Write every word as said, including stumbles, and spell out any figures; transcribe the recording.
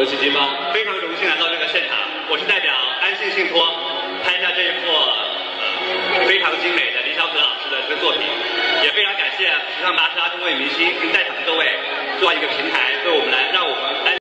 有请金妈。 非常荣幸来到这个现场，我是代表安信信托拍下这一幅呃非常精美的李小可老师的这个作品，也非常感谢时尚大师阿中卫明星跟在场的各位做一个平台，为我们来让我们安